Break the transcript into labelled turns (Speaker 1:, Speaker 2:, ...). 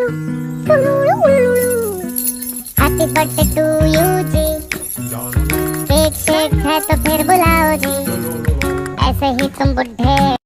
Speaker 1: happy birthday to you जी, cake shake है तो फिर बुलाओ जी, ऐसे ही तुम बुढ़े